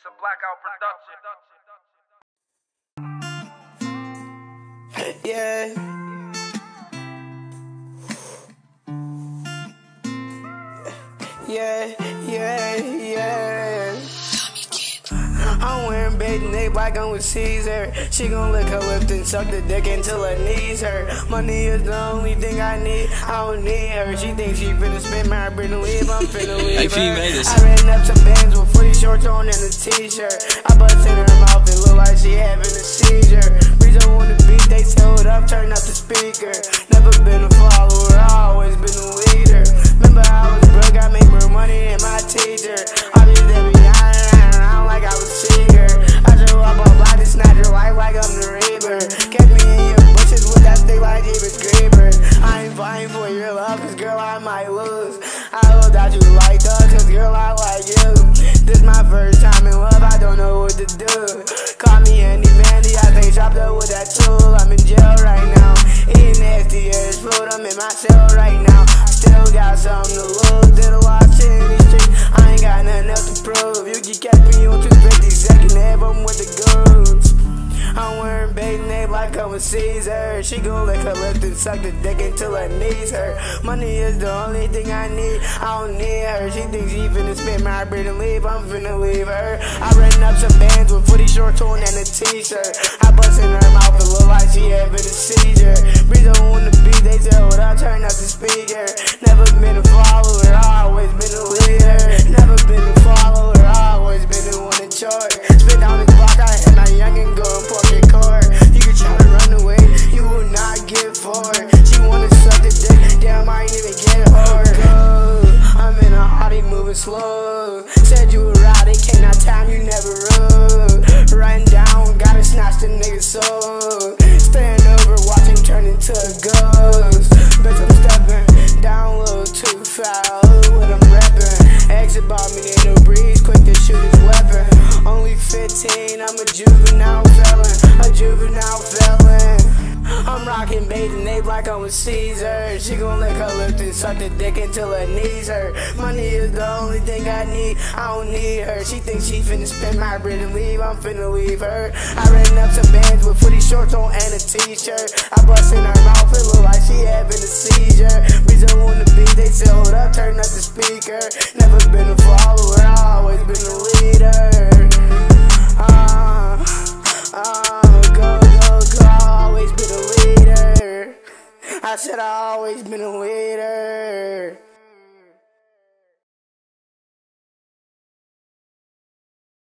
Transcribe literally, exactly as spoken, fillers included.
It's a Blackout production. Yeah. Yeah, yeah, yeah. I'm wearing bathing ape like I'm with Caesar. She gon' lick her lips and suck the dick until her knees hurt. Money is the only thing I need, I don't need her. She thinks she finna spend my bread and leave, I'm finna leave her. I ran up some bands with footy shorts on and a t-shirt. I bust in her mouth and look like she having a seizure. Breezo on the beat, they sold up, turn up the speaker. Never been a follower, I always been a leader. Remember I was broke, I made more money than my teacher. I be there behind around like I was Seeger. I show up on block to snatch your life like I'm the Reaper. Catch me in your bushes with that stick like David Graeber. I ain't fighting for your love, cause girl I might lose. I hope that you like us, cause girl I like you. This my first time in love, I don't know what to do. Call me Andy Mandy, I think chopped up with that tool. I'm in jail right now, eating nasty ass food, I'm in my cell right now. Still got something to lose, did a lot of shit in these streets. I ain't got nothing else to prove. You can catch me on two fifty second half, I'm with the goons. I'm wearing bathing ape like I'm with Caesar. She gon' lick her lips and suck the dick until her knees hurt. Money is the only thing I need, I don't need her. She thinks she finna spend my bread and leave, I'm finna leave her. I ran up some bands with footy shorts on and a t-shirt. I bust in her mouth and look like she having a seizure. Breezo on the beat, they tell what I turn up the speaker. Never been a follower, I always been a leader. Never been a follower, I always been the one in charge. Spit down this block, I had my youngin' go and park your car. You can try to run away, you will not get far. She wanna suck the dick, damn I ain't even get hard. I'm in a hottie moving slow. Said you were riding, cannot time, you never rode. Running down, gotta snatch the nigga's soul. Stand over, watch him turn into a ghost. Bitch, I'm stepping down a little too foul when I'm reppin'. Exit about me, ain't no breeze, quick to shoot his weapon. Only fifteen, I'm a juvenile felon, a juvenile felon. I'm rockin' bathing ape like I'm with Caesar. She gon' lick her lips and suck the dick until her knees hurt. Money is the only thing I need, I don't need her. She thinks she finna spend my bread and leave, I'm finna leave her. I ran up some bands with footy shorts on and a t-shirt. I bust in her mouth, it look like she having a seizure. Breezo on the beat, they sold up, turn up the speaker. Never been a follower, I always been a leader. Uh, uh, go, go, go, I always been a leader. I said I always been a leader.